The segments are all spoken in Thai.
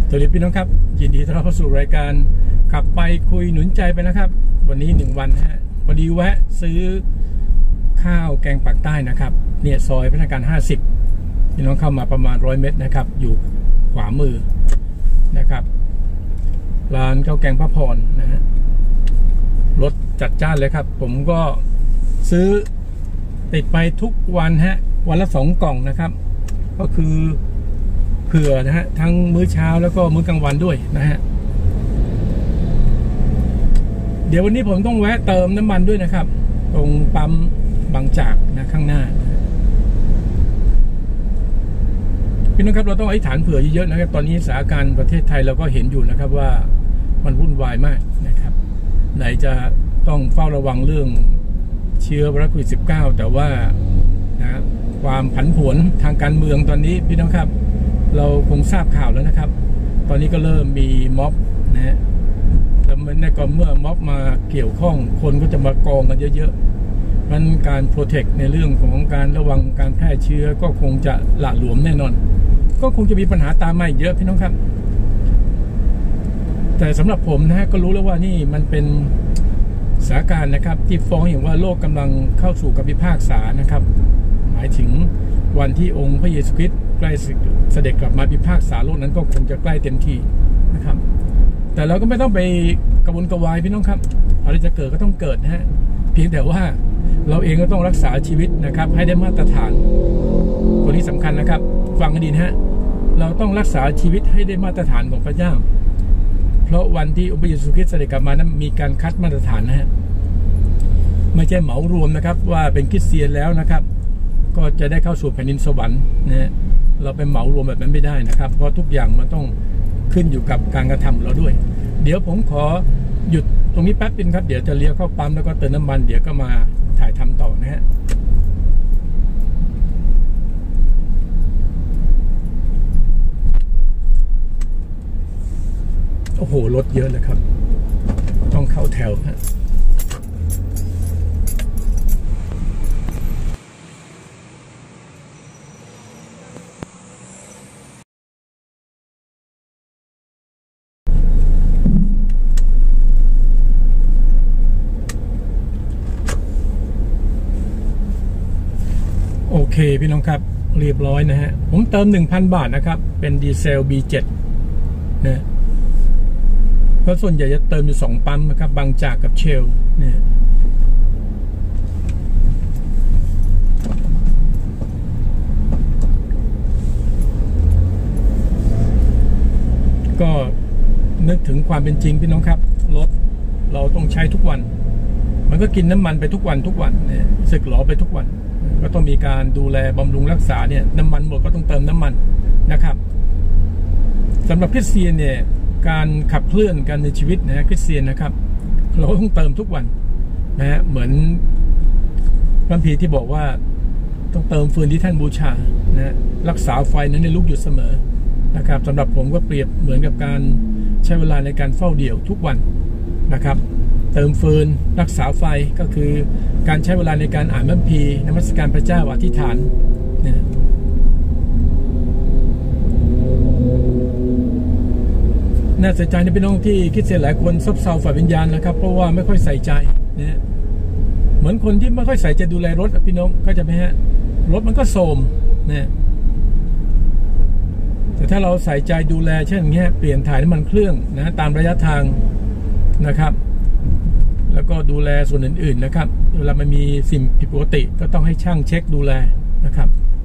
สวัสดีพี่น้องครับยินดีต้อนรับเข้าสู่รายการขับไปคุยหนุนใจไปนะครับวันนี้1วันฮะพอดีแวะซื้อข้าวแกงปากใต้นะครับเนี่ยซอยพัฒนาการ50พี่น้องเข้ามาประมาณ100 เมตรนะครับอยู่ขวามือนะครับร้านข้าวแกงพระพรนะฮะรสจัดจ้านเลยครับผมก็ซื้อติดไปทุกวันฮะวันละ2 กล่องนะครับก็คือเผื่อนะฮะทั้งมื้อเช้าแล้วก็มื้อกลางวันด้วยนะฮะเดี๋ยววันนี้ผมต้องแวะเติมน้ำมันด้วยนะครับตรงปั๊มบางจากนะข้างหน้าพี่น้องครับเราต้องอธิษฐานเผื่อเยอะๆนะครับตอนนี้สถานการณ์ประเทศไทยเราก็เห็นอยู่นะครับว่ามันวุ่นวายมากนะครับไหนจะต้องเฝ้าระวังเรื่องเชื้อไวรัสโควิด -19 แต่ว่านะความผันผวนทางการเมืองตอนนี้พี่น้องครับเราคงทราบข่าวแล้วนะครับตอนนี้ก็เริ่มมีม็อบนะฮะแต่เมื่อม็อบมาเกี่ยวข้องคนก็จะมากองกันเยอะๆมันการโปรเทคในเรื่องของการระวังการแพร่เชื้อก็คงจะหละหลวมแน่นอนก็คงจะมีปัญหาตามมาอีกเยอะพี่น้องครับแต่สำหรับผมนะฮะก็รู้แล้วว่านี่มันเป็นสถานการณ์นะครับที่ฟ้องอย่างว่าโลกกำลังเข้าสู่การพิพากษานะครับหมายถึงวันที่องค์พระเยซูคริสต์ใกล้เสด็จกลับมาพิพากษาโลกนั้นก็คงจะใกล้เต็มทีนะครับแต่เราก็ไม่ต้องไปกระวนกระวายพี่น้องครับอะไรจะเกิดก็ต้องเกิดนะฮะเพียงแต่ว่าเราเองก็ต้องรักษาชีวิตนะครับให้ได้มาตรฐานตัวนี้สำคัญนะครับฟังให้ดีนะฮะเราต้องรักษาชีวิตให้ได้มาตรฐานของพระเจ้าเพราะวันที่องค์พระเยซูคริสต์เสด็จกลับมานั้นมีการคัดมาตรฐานนะฮะไม่ใช่เหมารวมนะครับว่าเป็นคริสเตียนแล้วนะครับก็จะได้เข้าสู่แผ่นดินสวรรค์นะฮะเราไปเหมารวมแบบนั้นไม่ได้นะครับเพราะทุกอย่างมันต้องขึ้นอยู่กับการกระทำของเราด้วยเดี๋ยวผมขอหยุดตรงนี้แป๊บนึงครับเดี๋ยวจะเลี้ยวเข้าปั๊มแล้วก็เติมน้ำมันเดี๋ยวก็มาถ่ายทำต่อนะฮะโอ้โหรถเยอะเลยครับต้องเข้าแถวฮะโอเคพี่น้องครับเรียบร้อยนะฮะผมเติม 1,000 บาทนะครับเป็นดีเซล B7 นะเพราะส่วนใหญ่จะเติมอยู่2 ปั๊มนะครับบางจากกับเชลเนี่ยก็นึกถึงความเป็นจริงพี่น้องครับรถเราต้องใช้ทุกวันมันก็กินน้ำมันไปทุกวันเนี่ยสึกหรอไปทุกวันก็ต้องมีการดูแลบำรุงรักษาเนี่ยน้ำมันหมดก็ต้องเติมน้ำมันนะครับสำหรับคริสเตียนเนี่ยการขับเคลื่อนกันในชีวิตนะคริสเตียนนะครับเราต้องเติมทุกวันนะฮะเหมือนพระคัมภีร์ที่บอกว่าต้องเติมฟืนที่ท่านบูชานะรักษาไฟนั้นในลุกอยู่เสมอนะครับสำหรับผมก็เปรียบเหมือนกับการใช้เวลาในการเฝ้าเดี่ยวทุกวันนะครับเติมฟืนรักษาไฟก็คือการใช้เวลาในการอ่านพระคัมภีร์นมัสการพระเจ้าอธิษฐานนะน่าเสียใจในพี่น้องที่คริสเตียนหลายคนซบเซาฝ่ายวิญญาณนะครับเพราะว่าไม่ค่อยใส่ใจนะเหมือนคนที่ไม่ค่อยใส่ใจดูแลรถพี่น้องก็จะไหมฮะรถมันก็โทรมนะแต่ถ้าเราใส่ใจดูแลเช่นอย่างเงี้ยเปลี่ยนถ่ายน้ำมันเครื่องนะตามระยะทางนะครับแล้วก็ดูแลส่วนอื่นๆนะครับเวลามันมีสิ่งผิดปกติก็ต้องให้ช่างเช็คดูแลนะครับ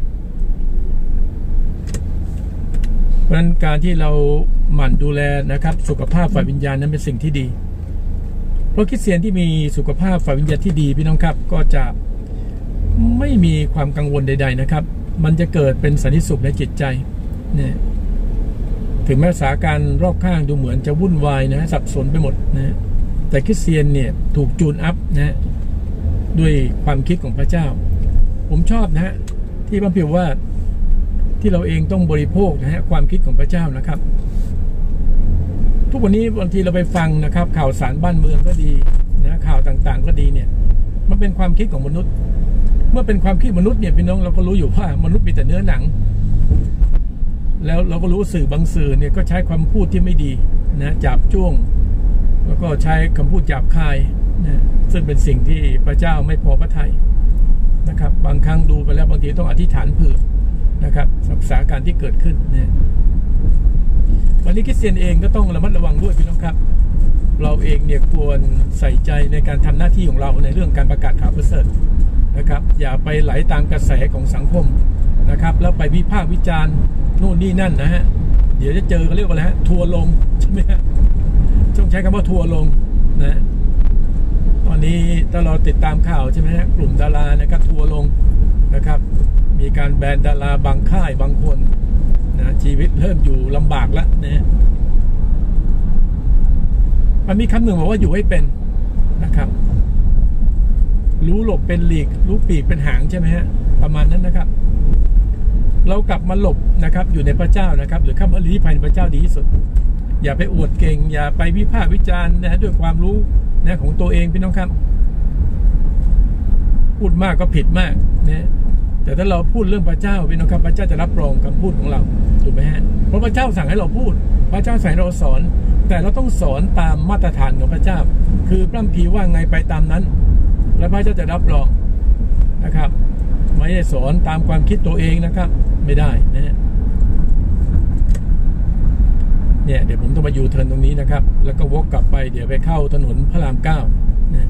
เพราะฉะนั้นการที่เราหมั่นดูแลนะครับสุขภาพฝ่ายวิญญาณนั้นเป็นสิ่งที่ดีเพราะคริสเตียนที่มีสุขภาพฝ่ายวิญญาณที่ดีพี่น้องครับก็จะไม่มีความกังวลใดๆนะครับมันจะเกิดเป็นสันติสุขในจิตใจเนี่ยถึงแม้สถานการณ์รอบข้างดูเหมือนจะวุ่นวายนะสับสนไปหมดนะแต่คริสเตียนเนี่ยถูกจูนอัพนะด้วยความคิดของพระเจ้าผมชอบนะฮะที่พระคัมภีร์ว่าที่เราเองต้องบริโภคนะฮะความคิดของพระเจ้านะครับทุกวันนี้บางทีเราไปฟังนะครับข่าวสารบ้านเมืองก็ดีนะข่าวต่างๆก็ดีเนี่ยมันเป็นความคิดของมนุษย์เมื่อเป็นความคิดมนุษย์เนี่ยพี่น้องเราก็รู้อยู่ว่ามนุษย์มีแต่เนื้อหนังแล้วเราก็รู้สื่อบางสื่อเนี่ยก็ใช้คำพูดที่ไม่ดีนะจับจ้วงแล้วก็ใช้คำพูดหยาบคายนะซึ่งเป็นสิ่งที่พระเจ้าไม่พอพระทัยนะครับบางครั้งดูไปแล้วบางทีต้องอธิษฐานเผื่อนะครับสถานการณ์ที่เกิดขึ้นนะวันนี้คริสเตียนเองก็ต้องระมัดระวังด้วยพี่น้องครับเราเองเนี่ยควรใส่ใจในการทำหน้าที่ของเราในเรื่องการประกาศข่าวประเสริฐนะครับอย่าไปไหลตามกระแสของสังคมนะครับแล้วไปวิพากษ์วิจารณ์นู่นนี่นั่นนะฮะเดี๋ยวจะเจอเขาเรียกว่าอะไรฮะทัวร์ลงใช่ไหมฮะต้องใช้คำว่าทัวร์ลงนะตอนนี้ถ้าเราติดตามข่าวใช่ไหมฮะกลุ่มดารานะครับทัวร์ลงนะครับมีการแบนดาราบางค่ายบางคนนะชีวิตเริ่มอยู่ลำบากแล้วนะมันมีคำหนึ่งบอกว่าอยู่ให้เป็นนะครับรู้หลบเป็นหลีกรู้ปีกเป็นหางใช่ไหมฮะประมาณนั้นนะครับเรากลับมาหลบนะครับอยู่ในพระเจ้านะครับหรือเข้ามาลี้ภัยในพระเจ้าดีที่สุดอย่าไปอวดเก่งอย่าไปวิพากษ์วิจารณ์นะด้วยความรู้นะของตัวเองพี่น้องครับพูดมากก็ผิดมากนะแต่ถ้าเราพูดเรื่องพระเจ้าพี่น้องครับพระเจ้าจะรับรองคำพูดของเราถูกไหมฮะเพราะพระเจ้าสั่งให้เราพูดพระเจ้าสั่งให้เราสอนแต่เราต้องสอนตามมาตรฐานของพระเจ้าคือพระคัมภีร์ว่าไงไปตามนั้นและพระเจ้าจะรับรองนะครับไม่ได้สอนตามความคิดตัวเองนะครับไม่ได้นะเนี่ยเดี๋ยวผมต้องมายูเทิร์นตรงนี้นะครับแล้วก็วกกลับไปเดี๋ยวไปเข้าถนนพระราม9นะ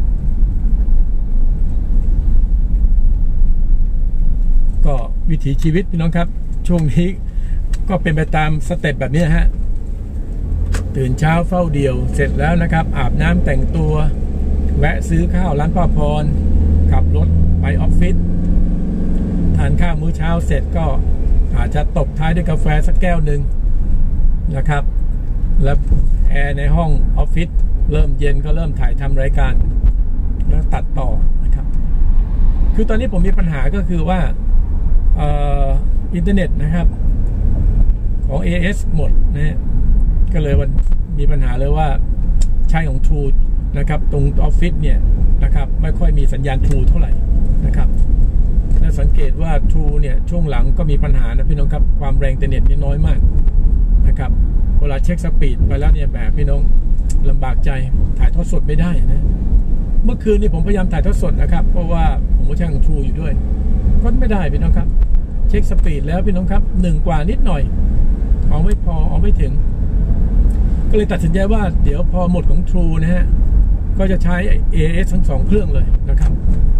ก็วิถีชีวิตพี่น้องครับช่วงนี้ก็เป็นไปตามสเต็ปแบบนี้ฮะตื่นเช้าเฝ้าเดี่ยวเสร็จแล้วนะครับอาบน้ำแต่งตัวแวะซื้อข้าวร้านป้าพรขับรถไปออฟฟิศทานข้าวมื้อเช้าเสร็จก็อาจจะตบท้ายด้วยกาแฟสักแก้วหนึ่งนะครับแล้วแอร์ในห้องออฟฟิศเริ่มเย็นก็เริ่มถ่ายทำรายการแล้วตัดต่อนะครับคือตอนนี้ผมมีปัญหาก็คือว่าอินเทอร์เน็ตนะครับของ AS หมดนะก็เลยวันมีปัญหาเลยว่าใช้ของ True นะครับตรงออฟฟิศเนี่ยนะครับไม่ค่อยมีสัญญาณ True เท่าไหร่นะครับและสังเกตว่า True เนี่ยช่วงหลังก็มีปัญหานะพี่น้องครับความแรงอินเทอร์เน็ตนี่น้อยมากนะครับเวลาเช็คสปีดไปแล้วเนี่ยแบบพี่น้องลำบากใจถ่ายทอดสดไม่ได้นะเมื่อคืนนี้ผมพยายามถ่ายทอดสดนะครับเพราะว่าผมก็ใช้ของ True อยู่ด้วยก็ไม่ได้พี่น้องครับเช็คสปีดแล้วพี่น้องครับ1 กว่านิดหน่อยเอาไม่พอเอาไม่ถึงก็เลยตัดสินใจว่าเดี๋ยวพอหมดของ True นะฮะก็จะใช้ AS ทั้ง2เครื่องเลยนะครับ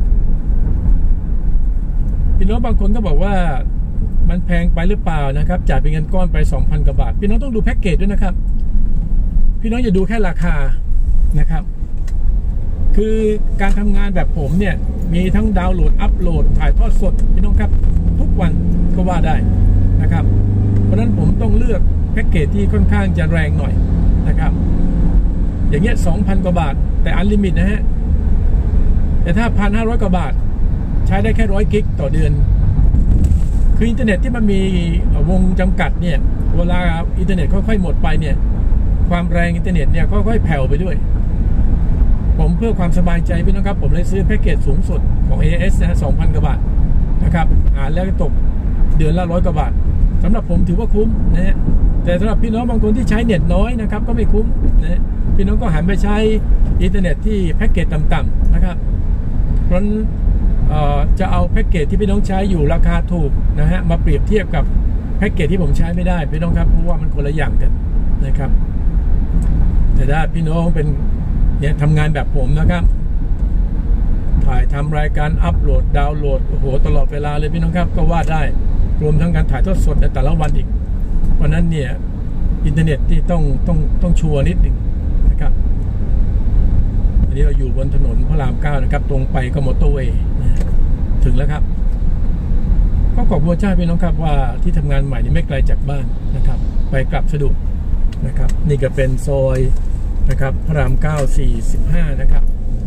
พี่น้องบางคนก็บอกว่ามันแพงไปหรือเปล่านะครับจ่ายเป็นเงินก้อนไป 2,000 กว่าบาทพี่น้องต้องดูแพ็กเกจด้วยนะครับพี่น้องอย่าดูแค่ราคานะครับคือการทำงานแบบผมเนี่ยมีทั้งดาวน์โหลดอัปโหลดถ่ายทอดสดพี่น้องครับทุกวันก็ว่าได้นะครับเพราะฉะนั้นผมต้องเลือกแพ็กเกจที่ค่อนข้างจะแรงหน่อยนะครับอย่างเงี้ย 2,000 กว่าบาทแต่อันลิมิตนะฮะแต่ถ้า 1,500 กว่าบาทใช้ได้แค่100 กิกต่อเดือนคืออินเทอร์เน็ตที่มันมีวงจำกัดเนี่ยเวลาอินเทอร์เน็ตค่อยๆหมดไปเนี่ยความแรงอินเทอร์เน็ตเนี่ยค่อยๆแผ่วไปด้วยผมเพื่อความสบายใจพี่น้องครับผมเลยซื้อแพ็กเกจสูงสุดของ AS นะฮะ 2,000 กว่าบาทนะครับแล้วตกเดือนละ100 กว่าบาทสำหรับผมถือว่าคุ้มนะฮะแต่สำหรับพี่น้องบางคนที่ใช้เน็ตน้อยนะครับก็ไม่คุ้มนะพี่น้องก็หันไปใช้อินเทอร์เน็ตที่แพ็กเกจต่ำๆนะครับเพราะจะเอาแพ็กเกจที่พี่น้องใช้อยู่ราคาถูกนะฮะมาเปรียบเทียบกับแพ็กเกจที่ผมใช้ไม่ได้พี่น้องครับเพราะว่ามันคนละอย่างกันนะครับแต่ถ้าพี่น้องเป็นเนี่ยทำงานแบบผมนะครับถ่ายทำรายการอัปโหลดดาวน์โหลดโอ้โหตลอดเวลาเลยพี่น้องครับก็ว่าได้รวมทั้งการถ่ายทอดสดในแต่ละวันอีกเพราะนั้นเนี่ยอินเทอร์เน็ตที่ต้องชัวร์นิดหนึ่งนะครับอันนี้เราอยู่บนถนนพระราม9นะครับตรงไปก็มอเตอร์เวย์ถึงแล้วครับก็ขอบคุณเจ้าพี่น้องครับว่าที่ทำงานใหม่นี่ไม่ไกลจากบ้านนะครับไปกลับสะดวกนะครับนี่ก็เป็นซอยนะครับพระราม9 45นะครับ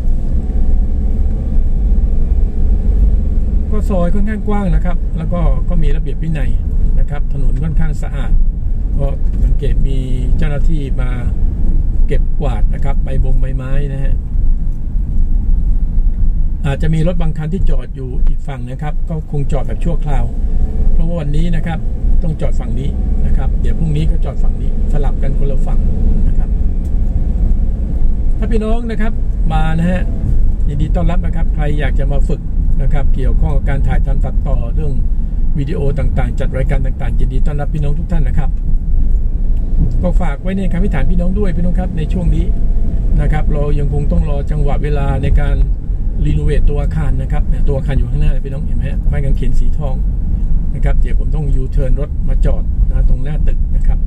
ก็ซอยค่อนข้างกว้างนะครับแล้วก็มีระเบียบวินัยนะครับถนนค่อนข้างสะอาดเพราะสังเกตมีเจ้าหน้าที่มาเก็บกวาดนะครับใบไม้นะฮะอาจจะมีรถบางคันที่จอดอยู่อีกฝั่งนะครับก็คงจอดแบบชั่วคราวเพราะว่าวันนี้นะครับต้องจอดฝั่งนี้นะครับเดี๋ยวพรุ่งนี้ก็จอดฝั่งนี้สลับกันคนละฝั่งนะครับถ้าพี่น้องนะครับมานะฮะยินดีต้อนรับนะครับใครอยากจะมาฝึกนะครับเกี่ยวข้องกับการถ่ายทำตัดต่อเรื่องวิดีโอต่างๆจัดรายการต่างๆยินดีต้อนรับพี่น้องทุกท่านนะครับก็ฝากไว้ในคำอธิษฐานพี่น้องด้วยพี่น้องครับในช่วงนี้นะครับเรายังคงต้องรอจังหวะเวลาในการรีโนเวทตัวอาคารนะครับตัวอาคารอยู่ข้างหน้าพี่น้องเห็นไหมไม้กางเขนสีทองนะครับเดี๋ยวผมต้องยูเทิร์นรถมาจอดนะตรงหน้าตึกนะครับ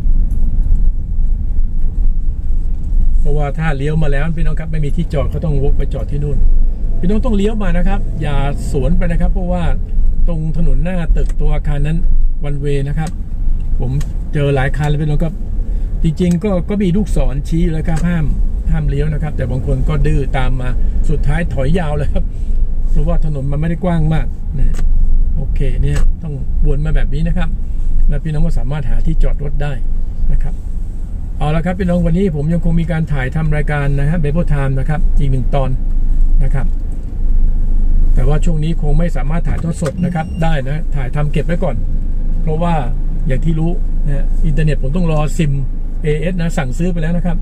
เพราะว่าถ้าเลี้ยวมาแล้วพี่น้องครับไม่มีที่จอดเขาต้องวกไปจอดที่นู่นพี่น้องต้องเลี้ยวมานะครับอย่าสวนไปนะครับเพราะว่าตรงถนนหน้าตึกตัวอาคารนั้นวันเวนะครับผมเจอหลายคันเลยพี่น้องครับจริงๆก็มีลูกศรชี้แล้วครับห้ามเลี้ยวนะครับแต่บางคนก็ดื้อตามมาสุดท้ายถอยยาวเลยครับเพราะว่าถนนมันไม่ได้กว้างมากนะโอเคเนี่ยต้องวนมาแบบนี้นะครับแล้วพี่น้องก็สามารถหาที่จอดรถได้นะครับเอาละครับพี่น้องวันนี้ผมยังคงมีการถ่ายทำรายการนะฮะเบเบิลไทม์นะครับอีก1 ตอนนะครับแต่ว่าช่วงนี้คงไม่สามารถถ่ายทอดสดนะครับได้นะถ่ายทำเก็บไว้ก่อนเพราะว่าอย่างที่รู้นะอินเทอร์เน็ตผมต้องรอซิม AS นะสั่งซื้อไปแล้วนะครับ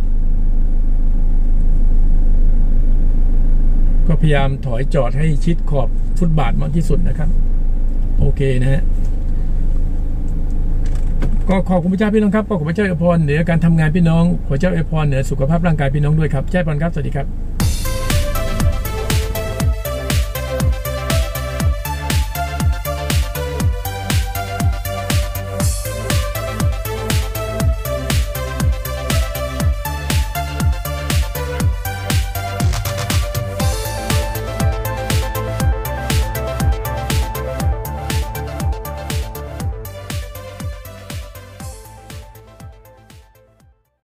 ก็พยายามถอยจอดให้ชิดขอบฟุตบาทมากที่สุดนะครับโอเคนะฮะก็ขอบคุณพระเจ้าพี่น้องครับขอบคุณพระเจ้าอวยพรเหนือการทำงานพี่น้องขอเจ้าอวยพรเหนือสุขภาพร่างกายพี่น้องด้วยครับแจ้พรครับสวัสดีครับ